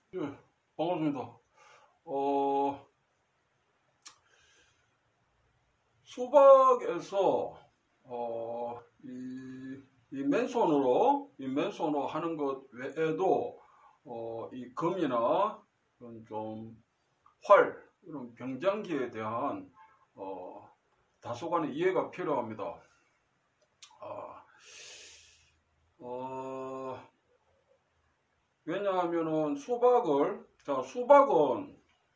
예, 반갑습니다. 수박에서, 이 맨손으로 하는 것 외에도, 이 검이나, 이런 좀, 이런 병장기에 대한, 어, 다소간의 이해가 필요합니다. 아, 어, 왜냐하면은 수박은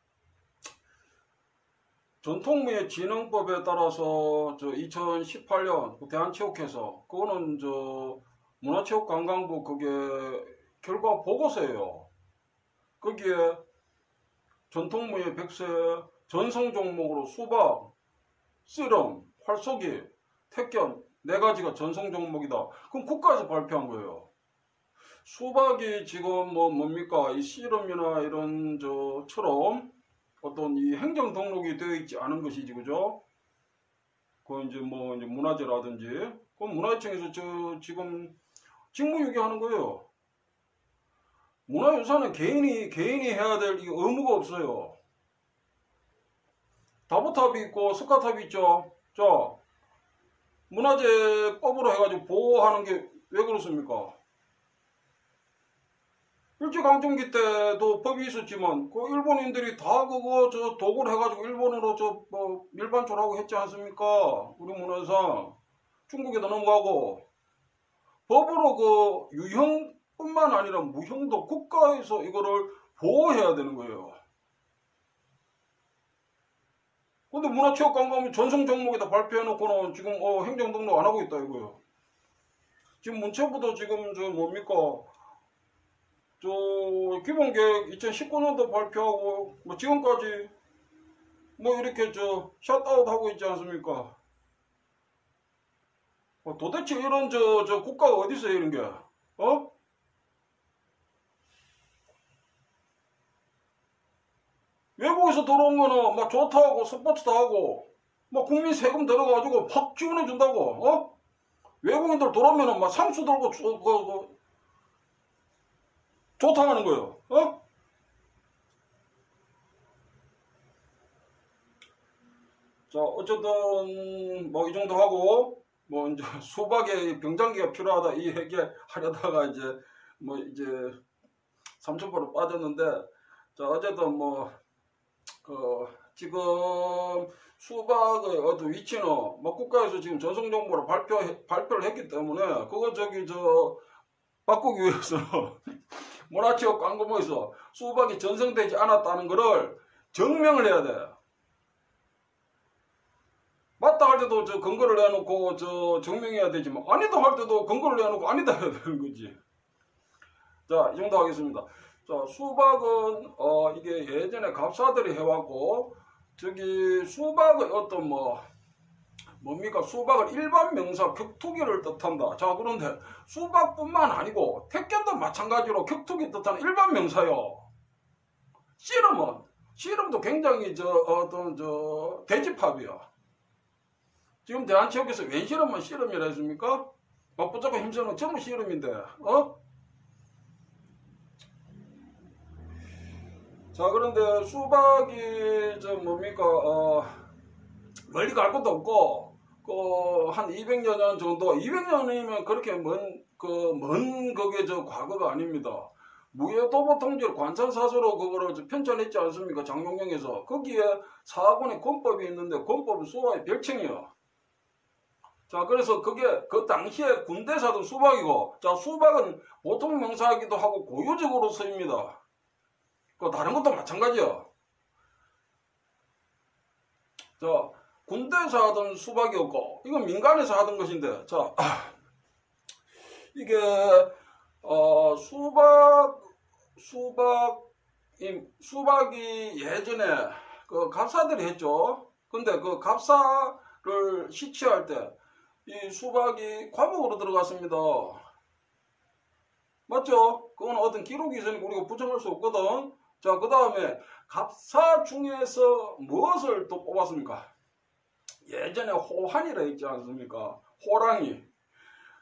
전통무예 진흥법에 따라서 2018년 대한체육회에서 그거는 문화체육관광부 그게 결과 보고서예요. 거기에 전통무예 100세 전성 종목으로 수박, 씨름, 활쏘기, 태권 네 가지가 전성 종목이다. 그럼 국가에서 발표한 거예요. 수박이 지금 뭡니까? 이 씨름이나 이런 저처럼 어떤 이 행정 등록이 되어 있지 않은 것이지, 그죠? 그 이제 문화재라든지, 그럼 문화유청에서 지금 직무유기 하는 거예요. 문화유산은 개인이 해야 될 이 의무가 없어요. 다보탑이 있고 스카탑이 있죠. 자, 문화재법으로 해가지고 보호하는 게 왜 그렇습니까? 일제강점기 때도 법이 있었지만 그 일본인들이 다 그거 도구를 해가지고 일본으로 일반조라고 했지 않습니까? 우리 문화상 중국에도 넘어가고 법으로 그 유형뿐만 아니라 무형도 국가에서 이거를 보호해야 되는 거예요. 근데 문화체육관광부 전성 종목에다 발표해놓고는 지금 행정 등록 안 하고 있다 이거예요. 지금 문체부도 지금 뭡니까? 기본계획 2019년도 발표하고 지금까지 이렇게 셧아웃 하고 있지 않습니까? 도대체 이런 국가가 어디 있어요 이런 게? 외국에서 들어온 거는 막 좋다고 스포츠도 하고 막 국민 세금 들어가지고 팍 지원해 준다고. 외국인들 들어오면은 막 상수 들고 좋다 하는 거예요. 자, 어쨌든 이 정도 하고 이제 수박에 병장기가 필요하다 이 얘기하려다가 이제 3,000%로 빠졌는데, 자, 어쨌든 지금 수박의 어떤 위치는 국가에서 지금 전성정보로 발표를 했기 때문에 그거 바꾸기 위해서 문화체육관광부에서 수박이 전성되지 않았다는 것을 증명을 해야 돼. 맞다 할 때도 근거를 내놓고 증명해야 되지만 아니다 할 때도 근거를 내놓고 아니다 해야 되는 거지. 자, 이 정도 하겠습니다. 자, 수박은 이게 예전에 갑사들이 해왔고 수박의 어떤 뭡니까? 수박은 일반 명사 격투기를 뜻한다. 자, 그런데 수박뿐만 아니고 태권도 마찬가지로 격투기 뜻하는 일반 명사요. 씨름도 굉장히 대집합이야. 지금 대한체육에서 웬 씨름은 씨름이라 했습니까? 막 붙잡고 힘쓰는 전부 씨름인데, 자, 그런데 수박이 뭡니까? 멀리 갈 것도 없고, 한 200여 년 정도, 200년이면 그렇게 먼 그게 과거가 아닙니다. 무예도보 통지를 관찰사서로 그거를 편찬했지 않습니까? 장롱령에서. 거기에 사학원의 권법이 있는데, 권법은 수박의 별칭이요. 자, 그래서 그게 그 당시에 군대사도 수박이고, 자, 수박은 보통 명사이기도 하고 고유적으로 쓰입니다. 다른 것도 마찬가지야. 자, 군대에서 하던 수박이었고, 이건 민간에서 하던 것인데, 자, 이게, 수박이 예전에 그 갑사들이 했죠. 근데 그 갑사를 시취할 때, 이 수박이 과목으로 들어갔습니다. 맞죠? 그건 어떤 기록이 있으니까 우리가 부정할 수 없거든. 자, 그 다음에 갑사 중에서 무엇을 또 뽑았습니까? 예전에 호환이라 했지 않습니까? 호랑이.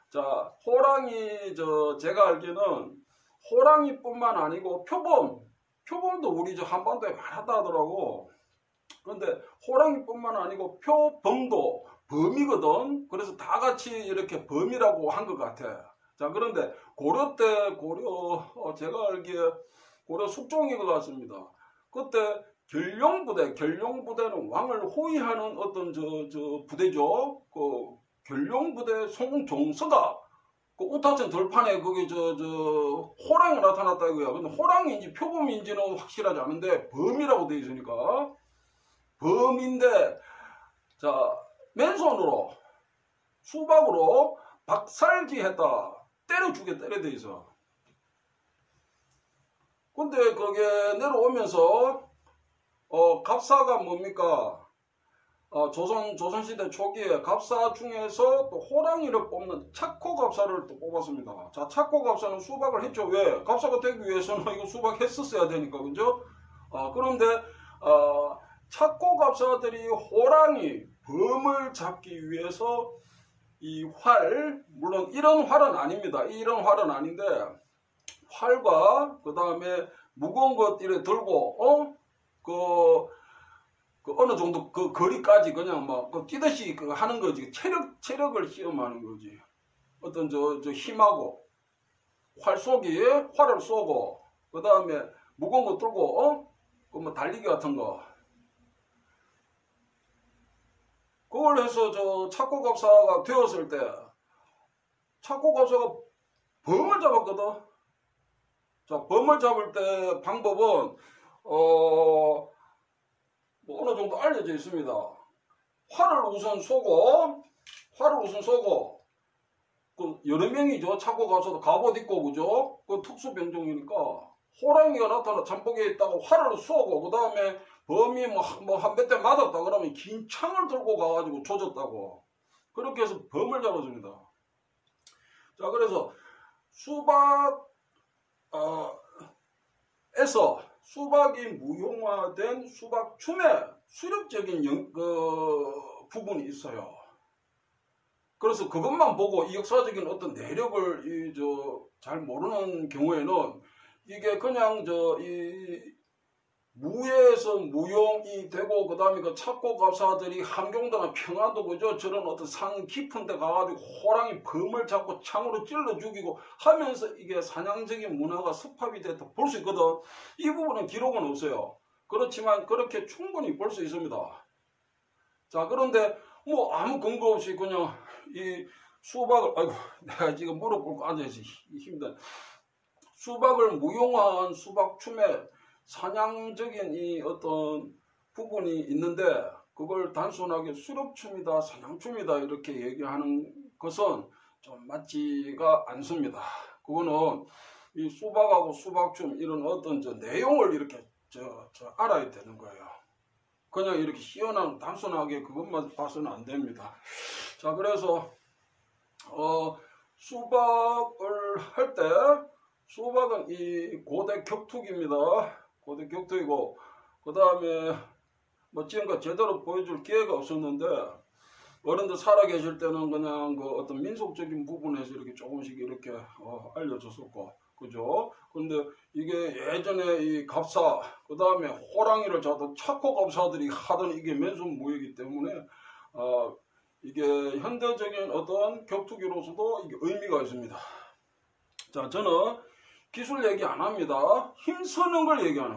자, 호랑이 제가 알기에는 호랑이뿐만 아니고 표범, 표범도 우리 저 한반도에 많았다 하더라고. 그런데 호랑이뿐만 아니고 표범도 범이거든. 그래서 다 같이 이렇게 범이라고 한 것 같아. 자, 그런데 고려 때 제가 알기에 고려 숙종인 것 같습니다. 그때 결룡부대는 왕을 호위하는 어떤 저 부대죠. 그 결룡부대 송종서가 그 우타천 들판에 거기 호랑이가 나타났다 이거야. 근데 호랑이인지 표범인지는 확실하지 않은데 범이라고 되어 있으니까 범인데, 자, 맨손으로 수박으로 박살기했다. 때려 돼 있어. 근데 거기에 내려오면서 갑사가 뭡니까? 조선시대 초기에 갑사 중에서 또 호랑이를 뽑는 착호갑사를 또 뽑았습니다. 자, 착호갑사는 수박을 했죠. 왜? 갑사가 되기 위해서는 이거 수박 했었어야 되니까, 그죠? 그런데 착호갑사들이 호랑이, 범을 잡기 위해서 이 활, 물론 이런 활은 아닙니다. 이런 활은 아닌데, 활과 그 다음에 무거운 것 이래 들고 그 어느 정도 그 거리까지 그냥 막 뛰듯이 하는 거지. 체력을 시험하는 거지. 어떤 저 힘하고 활 쏘기, 활을 쏘고 그 다음에 무거운 거 들고 그 뭐 달리기 같은 거. 그걸 해서 저 착고갑사가 되었을 때 착고갑사가 범을 잡았거든. 자, 범을 잡을 때 방법은 뭐 어느 정도 알려져 있습니다. 활을 우선 쏘고 그 여러 명이죠. 착고갑사도 갑옷 입고 그죠? 그 특수병종이니까 호랑이가 나타나 잠복에 있다가 활을 쏘고 그 다음에 범이 뭐 한 몇 대 맞았다 그러면 긴 창을 들고 가가지고 조졌다고. 그렇게 해서 범을 잡아줍니다. 자, 그래서 수박이 무용화된 수박춤의 수렵적인 부분이 있어요. 그래서 그것만 보고 이 역사적인 어떤 내력을 잘 모르는 경우에는 이게 그냥 무에서 무용이 되고 그 다음에 그 착고갑사들이 함경도나 평안도 그죠? 저런 어떤 산 깊은 데 가가지고 호랑이 범을 잡고 창으로 찔러 죽이고 하면서 이게 사냥적인 문화가 습합이 됐다 볼 수 있거든. 이 부분은 기록은 없어요. 그렇지만 그렇게 충분히 볼 수 있습니다. 자, 그런데 뭐 아무 근거 없이 그냥 이 수박을, 아이고 내가 지금 무릎 꿇고 앉아있어 힘든 수박을 무용화한 수박춤에 사냥적인 이 어떤 부분이 있는데 그걸 단순하게 수렵춤이다 사냥춤이다 이렇게 얘기하는 것은 좀 맞지가 않습니다. 그거는 이 수박하고 수박춤 이런 어떤 내용을 이렇게 알아야 되는 거예요. 그냥 이렇게 시원한 단순하게 그것만 봐서는 안 됩니다. 자, 그래서 수박을 할 때 수박은 이 고대 격투기입니다. 고대 격투이고 그 다음에 뭐 지금까지 제대로 보여줄 기회가 없었는데 어른들 살아계실 때는 그냥 그 어떤 민속적인 부분에서 이렇게 조금씩 이렇게 알려줬었고 그죠? 근데 이게 예전에 이 갑사 그 다음에 호랑이를 잡던 착고갑사들이 하던 이게 맨손 무예이기 때문에 이게 현대적인 어떤 격투기로서도 이게 의미가 있습니다. 자, 저는 기술 얘기 안 합니다. 힘쓰는 걸 얘기하는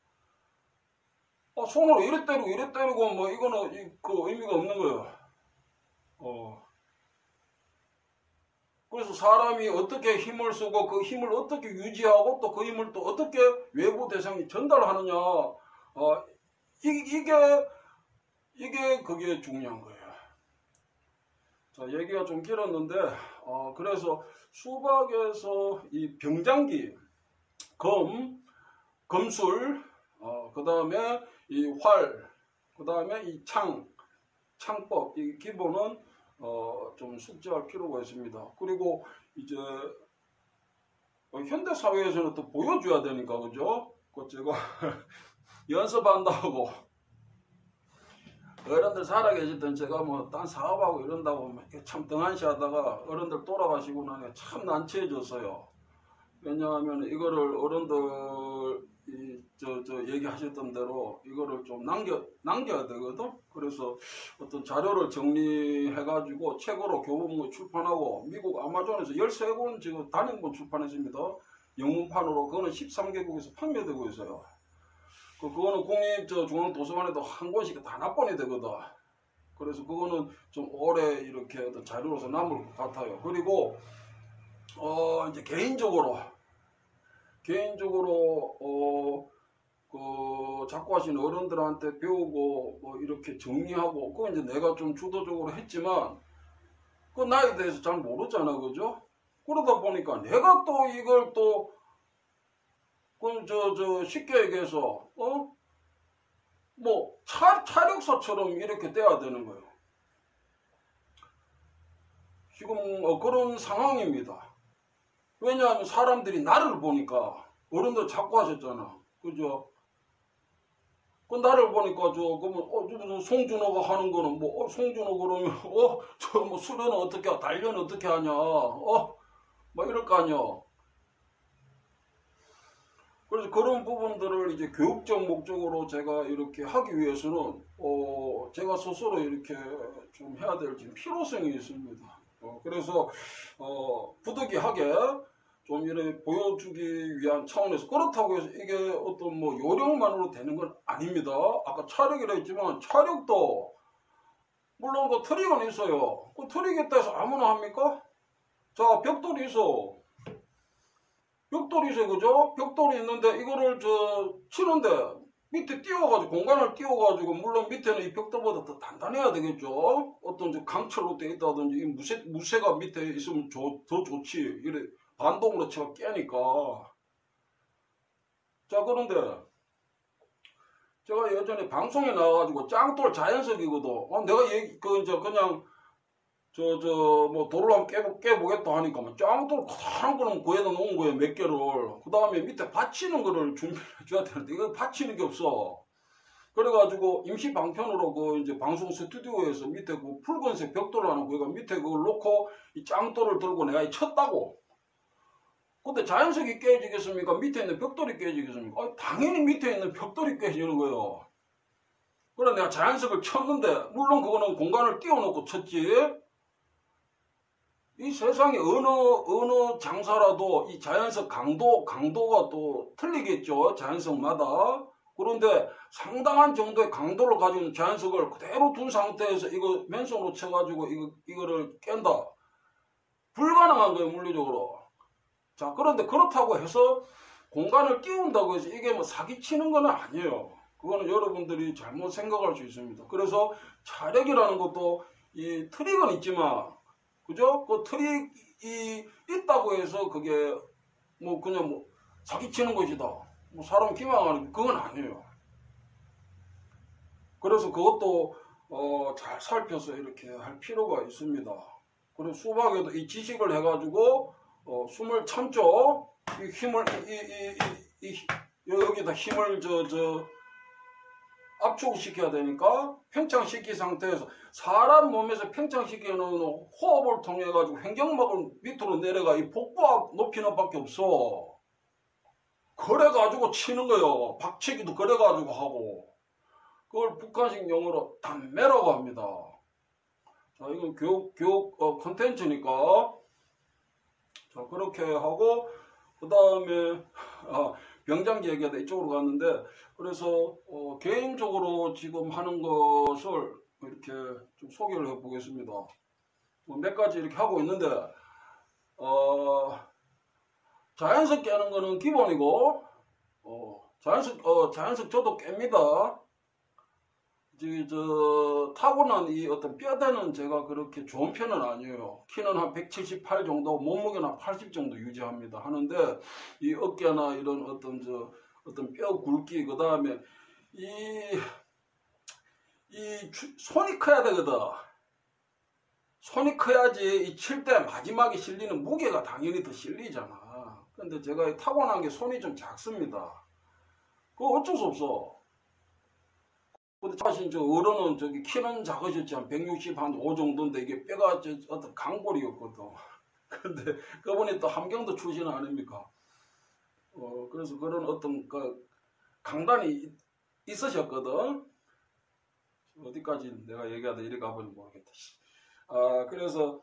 거예요. 손으로 이래 때리고 뭐 이거는 그 의미가 없는 거예요. 그래서 사람이 어떻게 힘을 쓰고 그 힘을 어떻게 유지하고 또 그 힘을 또 어떻게 외부 대상이 전달하느냐 이게 그게 중요한 거예요. 자, 얘기가 좀 길었는데 그래서 수박에서 이 병장기, 검술, 그 다음에 이 활, 그 다음에 이 창법, 이 기본은 좀 숙지할 필요가 있습니다. 그리고 이제 현대 사회에서는 또 보여줘야 되니까 그죠? 그 제가 연습한다고 어른들 살아계실 땐 제가 뭐 딴 사업하고 이런다고 참 등한시하다가 어른들 돌아가시고 나니 참 난처해졌어요. 왜냐하면 이거를 어른들이 얘기하셨던 대로 이거를 좀 남겨야 되거든. 그래서 어떤 자료를 정리해가지고 책으로 교보문고 출판하고 미국 아마존에서 13권 지금 단행본 출판했습니다. 영문판으로. 그거는 13개국에서 판매되고 있어요. 그거는 국립중앙도서관에도 한 권씩 다 납본이 되거든. 그래서 그거는 좀 오래 이렇게 어떤 자료로서 남을 것 같아요. 그리고 이제 개인적으로 그 작고하신 어른들한테 배우고 뭐 이렇게 정리하고, 그건 이제 내가 좀 주도적으로 했지만 그 나에 대해서 잘 모르잖아, 그죠? 그러다 보니까 내가 또 이걸 또 쉽게 얘기해서 뭐 차력사처럼 이렇게 돼야 되는 거예요. 지금 그런 상황입니다. 왜냐하면 사람들이 나를 보니까, 어른들 자꾸 하셨잖아, 그죠? 그 나를 보니까 그러면 송준호가 하는 거는 뭐 송준호 그러면 저 뭐 수련은 어떻게 하냐, 단련은 어떻게 하냐, 막 이럴 거 아니야. 그래서 그런 부분들을 이제 교육적 목적으로 제가 이렇게 하기 위해서는 제가 스스로 이렇게 좀 해야 될 지금 필요성이 있습니다. 그래서 부득이하게 좀 이렇게 보여주기 위한 차원에서, 그렇다고 해서 이게 어떤 뭐 요령만으로 되는 건 아닙니다. 아까 차력이라 했지만 차력도 물론 그 트릭은 있어요. 그 트릭 있다 해서 아무나 합니까? 자, 벽돌이 있어. 그죠? 벽돌이 있는데 이거를 치는데 밑에 띄워가지고, 공간을 띄워가지고, 물론 밑에는 이 벽돌보다 더 단단해야 되겠죠? 어떤 강철로 되어 있다든지, 이 무쇠가 밑에 있으면 더 좋지. 이래 반동으로 제가 깨니까. 자, 그런데 제가 예전에 방송에 나와가지고 짱돌 자연석이거든. 내가 그냥 뭐 돌을 한번 깨보겠다 하니까 뭐 짱돌 커다란 거는 구해다 놓은 거예요, 몇 개를. 그 다음에 밑에 받치는 거를 준비해 줘야 되는데 이거 받치는 게 없어. 그래가지고 임시 방편으로 이제 방송 스튜디오에서 밑에 그 붉은색 벽돌을 하나 구해가 밑에 그걸 놓고 이 짱돌을 들고 내가 쳤다고. 근데 자연석이 깨지겠습니까? 밑에 있는 벽돌이 깨지겠습니까? 당연히 밑에 있는 벽돌이 깨지는 거예요. 그래 내가 자연석을 쳤는데, 물론 그거는 공간을 띄워놓고 쳤지. 이 세상에 어느 장사라도 이 자연석 강도가 또 틀리겠죠, 자연석마다. 그런데 상당한 정도의 강도를 가진 자연석을 그대로 둔 상태에서 이거 맨손으로 쳐가지고 이거를 깬다. 불가능한 거예요, 물리적으로. 자, 그런데 그렇다고 해서 공간을 띄운다고 해서 이게 뭐 사기치는 건 아니에요. 그거는 여러분들이 잘못 생각할 수 있습니다. 그래서 차력이라는 것도 이 트릭은 있지만, 그죠? 그 트릭이 있다고 해서 그게 뭐 그냥 뭐 사기치는 것이다, 뭐 사람 기망하는, 그건 아니에요. 그래서 그것도 잘 살펴서 이렇게 할 필요가 있습니다. 그리고 수박에도 이 지식을 해가지고 숨을 참죠. 이 힘을 여기다 힘을 압축시켜야 되니까 팽창시킨 상태에서, 사람 몸에서 팽창시키는 호흡을 통해 가지고 횡격막을 밑으로 내려가 이 복부압 높이는 밖에 없어. 그래 가지고 치는 거요. 박치기도 그래 가지고 하고. 그걸 북한식 용어로 담매라고 합니다. 자, 이건 교육 컨텐츠니까 자, 그렇게 하고, 그 다음에 병장기 얘기하다 이쪽으로 갔는데, 그래서 개인적으로 지금 하는 것을 이렇게 좀 소개를 해 보겠습니다. 몇 가지 이렇게 하고 있는데, 자연석 깨는 거는 기본이고, 자연석 저도 깹니다. 타고난 이 어떤 뼈대는 제가 그렇게 좋은 편은 아니에요. 키는 한 178 정도, 몸무게는 한 80 정도 유지합니다. 하는데, 이 어깨나 이런 어떤 뼈 굵기, 그 다음에 손이 커야 되거든. 손이 커야지 칠 때 마지막에 실리는 무게가 당연히 더 실리잖아. 근데 제가 타고난 게 손이 좀 작습니다. 그거 어쩔 수 없어. 근데 사실 어른은 키는 작으셨지, 한 165 정도인데 이게 뼈가 어떤 강골이었거든. 근데 그분이 또 함경도 출신 아닙니까? 그래서 그런 어떤 강단이 있으셨거든. 어디까지 내가 얘기하다 이리 가버리면 모르겠다. 그래서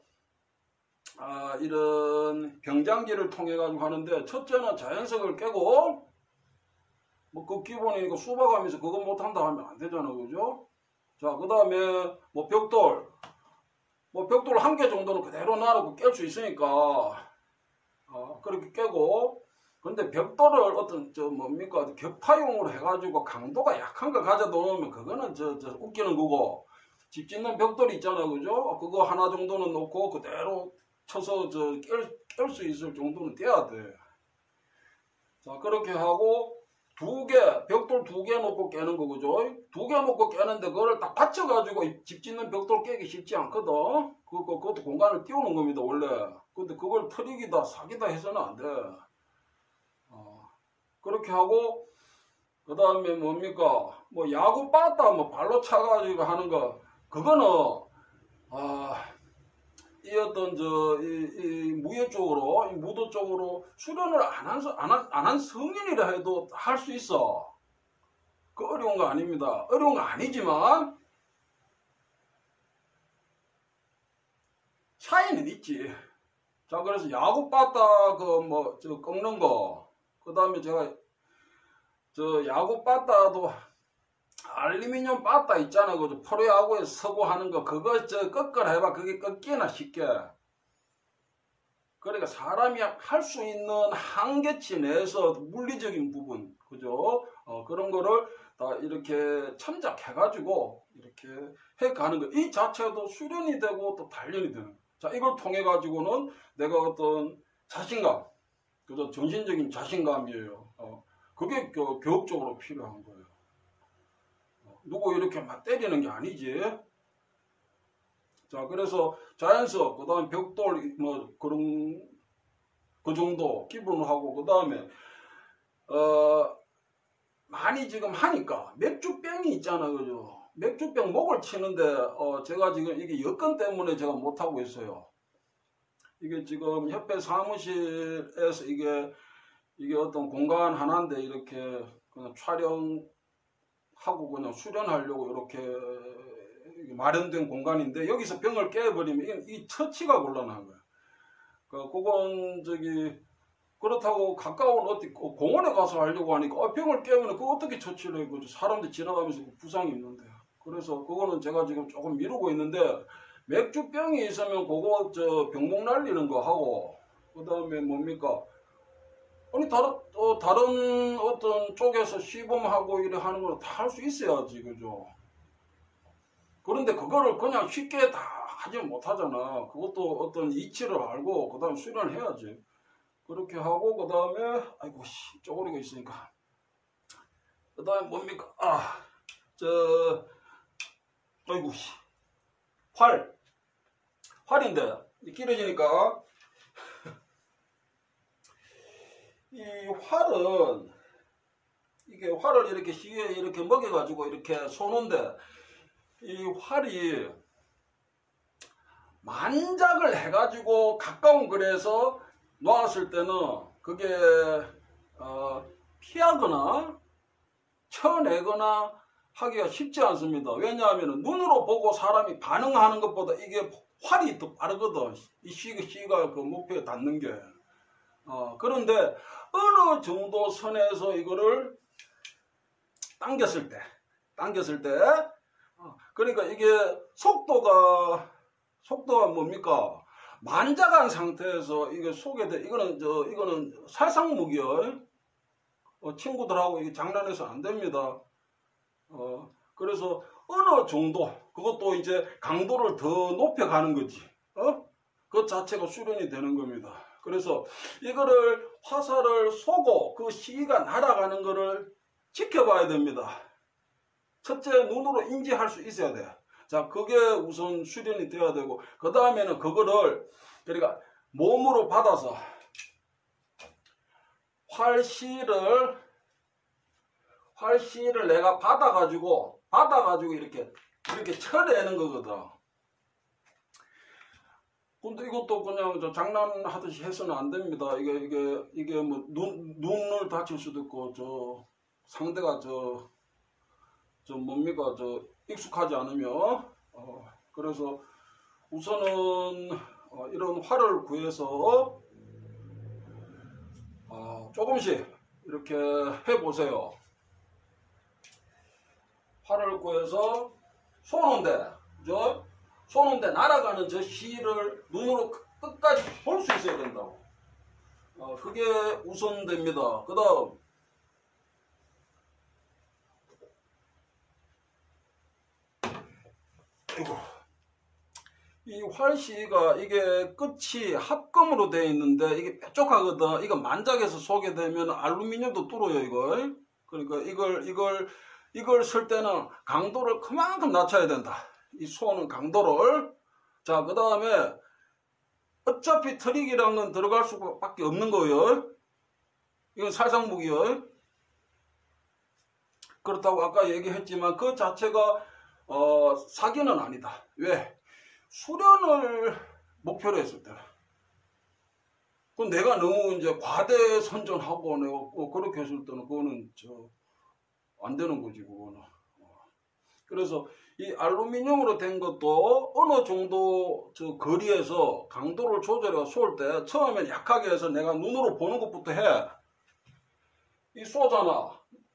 이런 병장기를 통해 가지고 하는데, 첫째는 자연석을 깨고, 뭐 그 기본이니까 수박하면서 그거 못한다 하면 안 되잖아, 그죠? 자, 그 다음에 뭐 벽돌 한 개 정도는 그대로 놔놓고 깰 수 있으니까 그렇게 깨고. 근데 벽돌을 어떤 격파용으로 해가지고 강도가 약한 거 가져다 놓으면 그거는 웃기는 거고, 집 짓는 벽돌이 있잖아, 그죠? 그거 하나 정도는 놓고 그대로 쳐서 깰 수 있을 정도는 돼야 돼. 자, 그렇게 하고 벽돌 2개 놓고 깨는 거, 그죠? 2개 놓고 깨는데 그거를 딱 받쳐가지고 집 짓는 벽돌 깨기 쉽지 않거든. 그것도 공간을 띄우는 겁니다, 원래. 근데 그걸 트릭이다, 사기다 해서는 안 돼. 그렇게 하고, 그 다음에 뭐 야구 빠따 발로 차가지고 하는 거, 그거는, 이 어떤 이 무예 쪽으로, 이 무도 쪽으로 수련을 안 한 성인이라 해도 할 수 있어. 그 어려운 거 아닙니다. 어려운 거 아니지만 차이는 있지. 자, 그래서 야구 빠따 꺾는 거, 그 다음에 제가 야구 빠따도 알루미늄 빠따 있잖아, 그죠? 프로야구에 서고 하는 거, 그거 꺾으라 해봐. 그게 꺾이나 쉽게. 그러니까 사람이 할 수 있는 한계치 내에서 물리적인 부분, 그죠? 그런 거를 다 이렇게 참작해가지고 이렇게 해가는 거. 이 자체도 수련이 되고 또 단련이 되는 거. 자, 이걸 통해 가지고는 내가 어떤 자신감, 그죠? 정신적인 자신감이에요. 그게 교육적으로 필요한 거예요. 누구 이렇게 막 때리는 게 아니지. 자, 그래서 자연석, 그 다음에 벽돌, 그 정도 기본으로 하고, 그 다음에, 많이 지금 하니까, 맥주병이 있잖아, 그죠? 맥주병 목을 치는데, 제가 지금 이게 여건 때문에 제가 못하고 있어요. 이게 지금 협회 사무실에서 이게 어떤 공간 하나인데, 이렇게 그냥 촬영하고 그냥 수련하려고 이렇게 마련된 공간인데, 여기서 병을 깨버리면 이 처치가 곤란한 거야. 그건 그렇다고 가까운 어디 공원에 가서 하려고 하니까 병을 깨면 그거 어떻게 처치를 해? 그죠? 사람들 지나가면서 부상이 있는데. 그래서 그거는 제가 지금 조금 미루고 있는데, 맥주병이 있으면 그거 병목 날리는 거 하고, 그 다음에 아니 다른 어떤 쪽에서 시범하고 이래 하는 걸 다 할 수 있어야지, 그죠? 그런데 그거를 그냥 쉽게 다 하지 못하잖아. 그것도 어떤 이치를 알고 그 다음에 수련을 해야지. 그렇게 하고 그 다음에 아이고 쪼그리고 있으니까, 그 다음에 아이고 활인데 길어지니까, 이 활은 이게 활을 이렇게 시에 이렇게 먹여가지고 이렇게 쏘는데, 이 활이 만작을 해가지고 가까운 거리에서 놨을 때는 그게 피하거나 쳐내거나 하기가 쉽지 않습니다. 왜냐하면 눈으로 보고 사람이 반응하는 것보다 이게 활이 더 빠르거든. 이 시가 그 목표에 닿는 게. 그런데 어느 정도 선에서 이거를 당겼을 때 그러니까 이게 속도가 만작한 상태에서 이게 이거는 살상무기요. 친구들하고 이게 장난해서 안 됩니다. 그래서 어느 정도, 그것도 이제 강도를 더 높여가는 거지. 그 자체가 수련이 되는 겁니다. 그래서 이거를 화살을 쏘고 그 시기가 날아가는 거를 지켜봐야 됩니다. 첫째, 눈으로 인지할 수 있어야 돼. 자, 그게 우선 수련이 돼야 되고, 그 다음에는 그거를, 그러니까 몸으로 받아서 활시를 내가 받아가지고 이렇게 쳐내는 거거든. 근데 이것도 그냥 장난하듯이 해서는 안 됩니다. 이게 뭐 눈을 다칠 수도 있고 상대가 뭡니까 익숙하지 않으면 그래서 우선은 이런 활을 구해서 조금씩 이렇게 해보세요. 활을 구해서 쏘는데 쏘는데 날아가는 저 실을 눈으로 끝까지 볼 수 있어야 된다고. 그게 우선됩니다. 그 다음 이 활시가 이게 끝이 합금으로 되어 있는데 이게 뾰족하거든. 이거 만작해서 쏘게 되면 알루미늄도 뚫어요 이걸. 그러니까 이걸 쓸 때는 강도를 그만큼 낮춰야 된다. 이 쏘는 강도를. 자, 그 다음에 어차피 트릭이라는 건 들어갈 수밖에 없는 거예요. 이건 살상무기예요. 그렇다고 아까 얘기했지만 그 자체가 사기는 아니다. 왜? 수련을 목표로 했을 때는. 그 내가 너무 이제 과대 선전하고 내가 그렇게 했을 때는 그거는 안 되는 거지 그거는. 그래서 이 알루미늄으로 된 것도 어느 정도 거리에서 강도를 조절해 쏠 때 처음엔 약하게 해서 내가 눈으로 보는 것부터 해. 이 쏘잖아.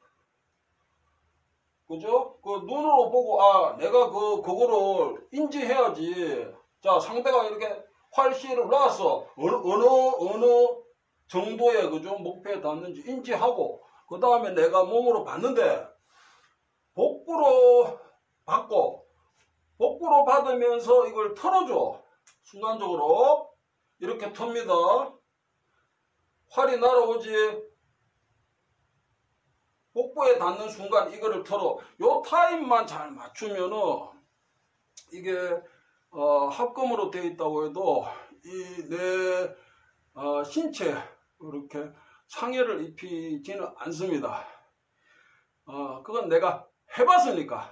그죠? 그 눈으로 보고 내가 그거를 인지해야지. 자, 상대가 이렇게 활시를 놨어. 어느 정도의 그죠? 목표에 닿는지 인지하고 그 다음에 내가 몸으로 봤는데 복부로 받고 복부로 받으면서 이걸 털어줘. 순간적으로 이렇게 텁니다. 활이 날아오지. 복부에 닿는 순간 이거를 털어. 요 타임만 잘 맞추면은 이게 합금으로 되어 있다고 해도 이 내 신체 이렇게 상해를 입히지는 않습니다. 그건 내가 해봤으니까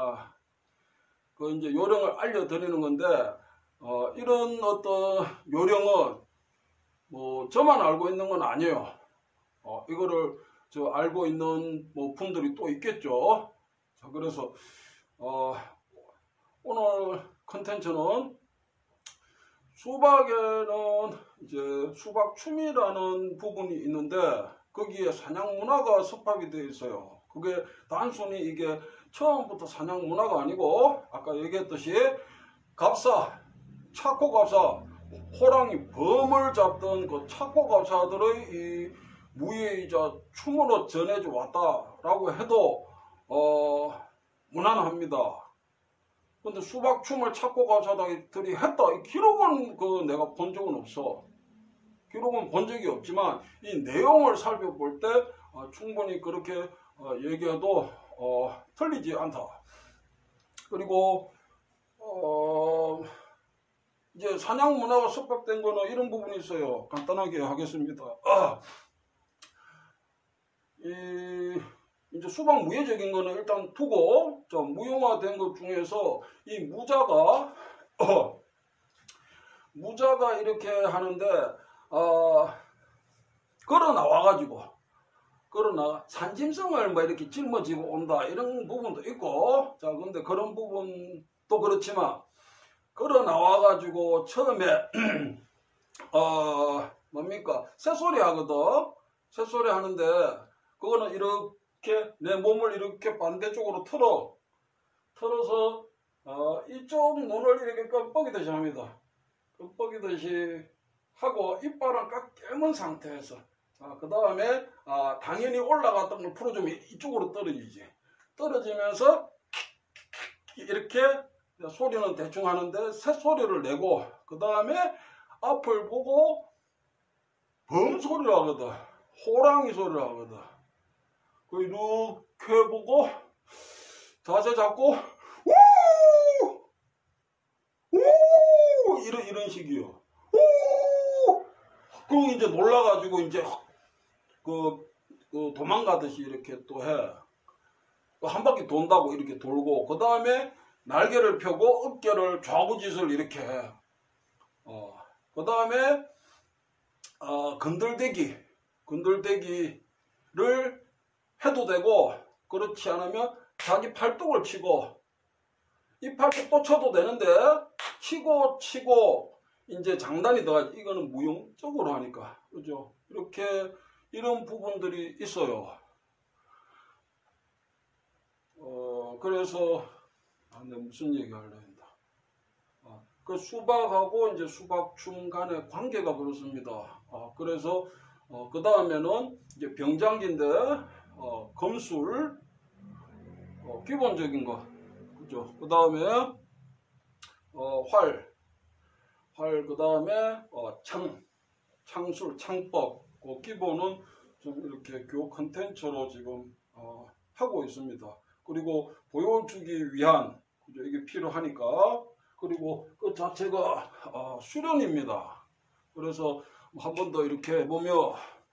그 이제 요령을 알려드리는 건데 이런 어떤 요령은 뭐 저만 알고 있는 건 아니에요. 이거를 알고 있는 뭐 분들이 또 있겠죠. 자, 그래서 오늘 컨텐츠는 수박에는 이제 수박춤이라는 부분이 있는데 거기에 사냥 문화가 습합이 되어 있어요. 그게 단순히 이게 처음부터 사냥 문화가 아니고 아까 얘기했듯이 차코 갑사, 호랑이 범을 잡던 그 차코 갑사들의 이 무예이자 춤으로 전해져 왔다라고 해도 무난합니다. 근데 수박춤을 차코 갑사들이 했다. 이 기록은 내가 본 적은 없어. 기록은 본 적이 없지만 이 내용을 살펴볼 때 충분히 그렇게 얘기해도 틀리지 않다. 그리고 이제 사냥 문화가 습박된 거는 이런 부분이 있어요. 간단하게 하겠습니다. 이제 수박 무예적인 거는 일단 두고 무용화된 것 중에서 이 무자가 이렇게 하는데 걸어 나와가지고 산짐승을 뭐 이렇게 짊어지고 온다 이런 부분도 있고 자 근데 그런 부분도 그렇지만 걸어 나와가지고 처음에 뭡니까 새소리 하거든. 새소리 하는데 그거는 이렇게 내 몸을 이렇게 반대쪽으로 틀어서 이쪽 눈을 이렇게 끔뻑이듯이 합니다. 끔뻑이듯이 하고 이빨은 꽉 깨문 상태에서 그 다음에 당연히 올라갔던 걸 풀어주면 이쪽으로 떨어지지. 떨어지면서 이렇게 소리는 대충 하는데 새소리를 내고 그 다음에 앞을 보고 범 소리를 하거든. 호랑이 소리를 하거든. 그 이렇게 보고 자세 잡고 우 이런 식이요. 그럼 이제 놀라가지고 이제 그 도망가듯이 이렇게 또 해. 한 바퀴 돈다고 이렇게 돌고 그 다음에 날개를 펴고 어깨를 좌구짓을 이렇게 해. 그 다음에 건들대기를 해도 해도 되고 그렇지 않으면 자기 팔뚝을 치고 이 팔뚝 또 쳐도 되는데 치고 이제 장단이 들어가지. 이거는 무용적으로 하니까 그죠? 이렇게 이런 부분들이 있어요. 그래서 내가 무슨 얘기 하려 했다. 그 수박하고 이제 수박춤 간의 관계가 그렇습니다. 그래서 그 다음에는 이제 병장기인데 검술 기본적인 거 그죠? 그 다음에 활 그 다음에 창술 창법 그 기본은 좀 이렇게 교육 컨텐츠로 지금 하고 있습니다. 그리고 보여주기 위한 그죠? 이게 필요하니까. 그리고 그 자체가 수련입니다. 그래서 한 번 더 이렇게 보면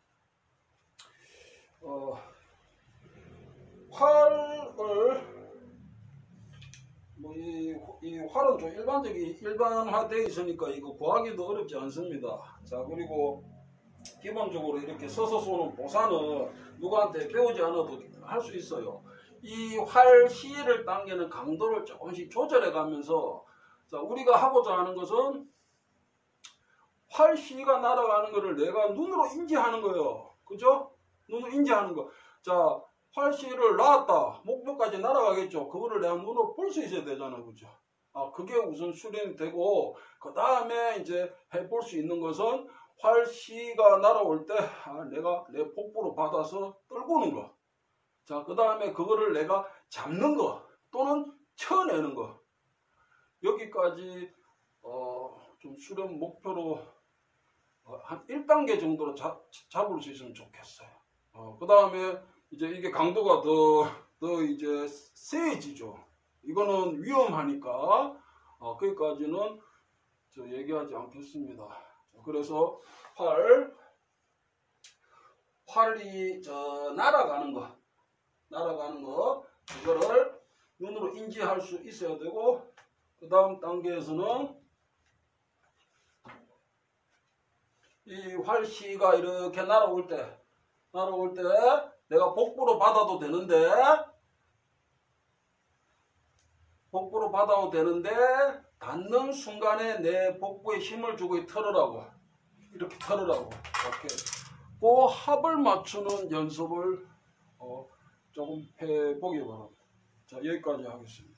활을 이 활은 좀 일반화되어 있으니까 이거 구하기도 어렵지 않습니다. 자, 그리고 기본적으로 이렇게 서서 쏘는 보사는 누구한테 배우지 않아도 할 수 있어요. 이 활 시를 당기는 강도를 조금씩 조절해 가면서 자, 우리가 하고자 하는 것은 활 시가 날아가는 것을 내가 눈으로 인지하는 거예요. 그죠? 눈으로 인지하는 거. 자, 활 시를 놨다. 목표까지 날아가겠죠. 그거를 내가 눈으로 볼 수 있어야 되잖아. 그죠? 그게 우선 수련이 되고, 그 다음에 이제 해볼 수 있는 것은 활 시가 날아올 때, 내가 내 복부로 받아서 떨구는 거. 자, 그 다음에 그거를 내가 잡는 거. 또는 쳐내는 거. 여기까지, 좀 수련 목표로 한 1단계 정도로 잡을 수 있으면 좋겠어요. 그 다음에 이제 이게 강도가 더 이제 세지죠. 이거는 위험하니까 거기까지는 저 얘기하지 않겠습니다. 그래서 활이 날아가는 거 이거를 눈으로 인지할 수 있어야 되고 그 다음 단계에서는 이 활시가 이렇게 날아올 때 내가 복부로 받아도 되는데 닿는 순간에 내 복부에 힘을 주고 이렇게 털으라고 이렇게 그 합을 맞추는 연습을 조금 해보기 바랍니다. 자, 여기까지 하겠습니다.